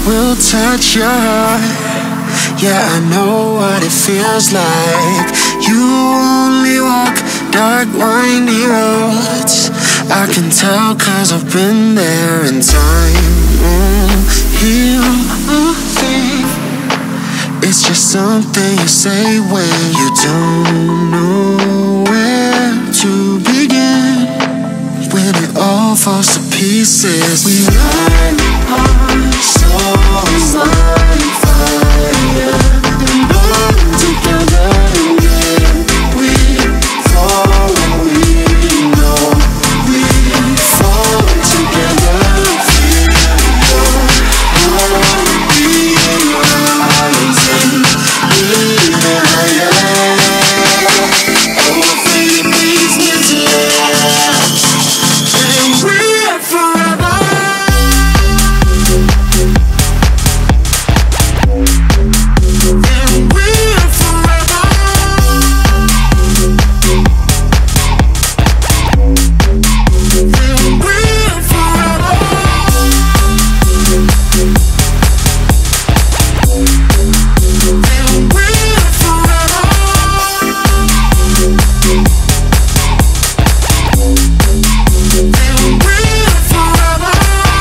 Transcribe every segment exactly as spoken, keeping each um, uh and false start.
will touch your heart. Yeah, I know what it feels like. You only walk dark, windy roads. I can tell cause I've been there, and time won't heal a thing. It's just something you say when you don't know where to begin. When it all falls to pieces, we learn our souls on fire and burn together again. We fall when we know we fall together. Feel your heartbeat rising, living higher. Oh, faith needs me to last. And we're forever. And we're forever. And we're forever. And we're forever. And we're forever.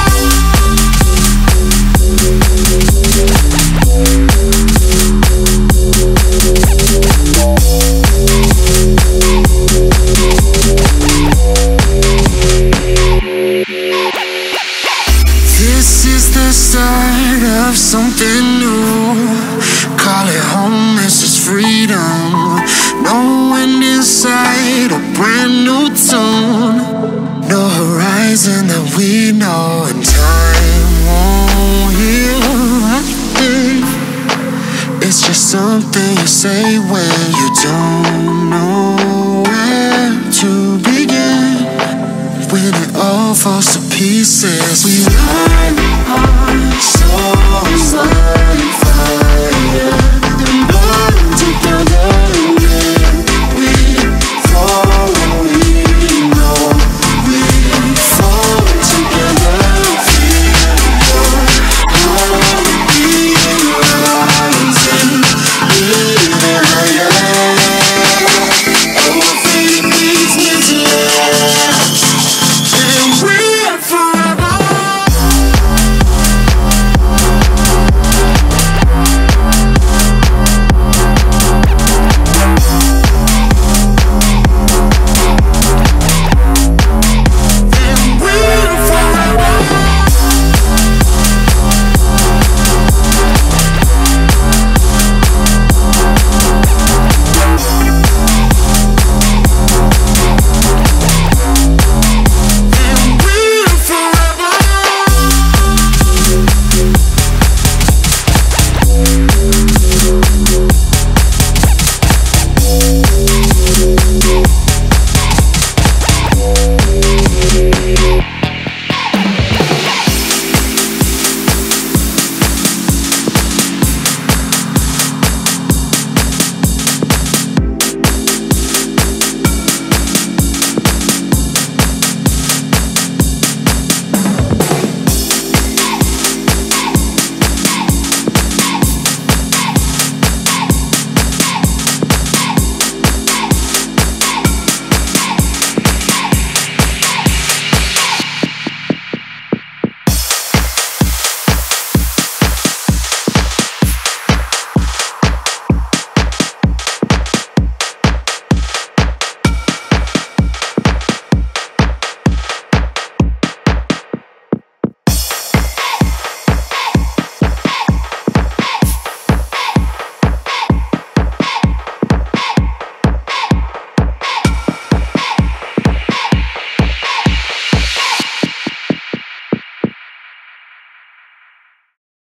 This is the start of something new. Call it home, this is freedom. No end in sight, a brand new tune. No horizon that we know, and time won't heal a thing. It's just something you say when you don't know where to begin. When it all falls to pieces, we learn our souls on fire.